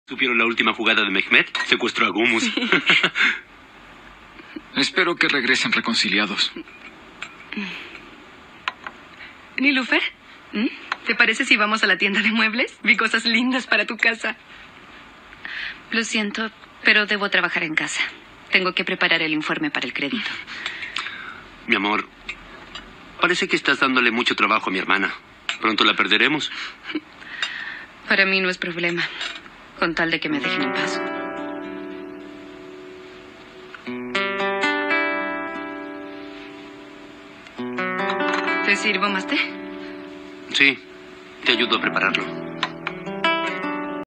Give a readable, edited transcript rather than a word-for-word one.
¿Supieron la última jugada de Mehmet? Secuestró a Gumus. Sí. Espero que regresen reconciliados. Nilufer, ¿te parece si vamos a la tienda de muebles? Vi cosas lindas para tu casa. Lo siento, pero debo trabajar en casa. Tengo que preparar el informe para el crédito. Mi amor, parece que estás dándole mucho trabajo a mi hermana. Pronto la perderemos. Para mí no es problema, con tal de que me dejen en paz. ¿Te sirvo más té? Sí, te ayudo a prepararlo.